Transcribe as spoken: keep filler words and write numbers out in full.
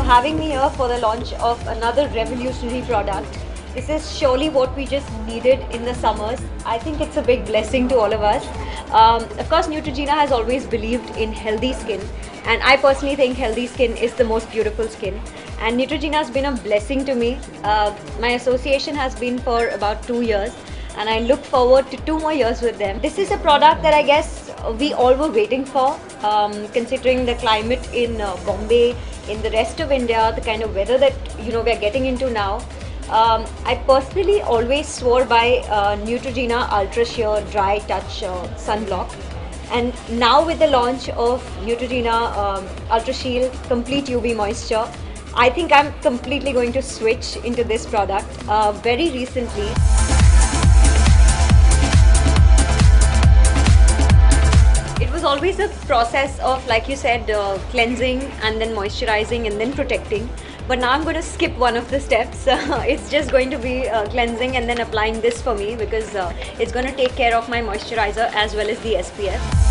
having me here for the launch of another revolutionary product. This is surely what we just needed in the summers. I think it's a big blessing to all of us. Um, of course, Neutrogena has always believed in healthy skin, and I personally think healthy skin is the most beautiful skin. And Neutrogena has been a blessing to me. Uh, my association has been for about two years, and I look forward to two more years with them. This is a product that I guess we all were waiting for, um, considering the climate in uh, Bombay, in the rest of India, the kind of weather that you know we're getting into now. Um, I personally always swore by uh, Neutrogena Ultra Sheer Dry Touch uh, Sunblock, and now with the launch of Neutrogena um, Ultra Shield Complete U V Moisture, I think I'm completely going to switch into this product uh, very recently. It was always a process of, like you said, uh, cleansing and then moisturizing and then protecting. But now I'm going to skip one of the steps. Uh, it's just going to be uh, cleansing and then applying this for me, because uh, it's going to take care of my moisturizer as well as the S P F.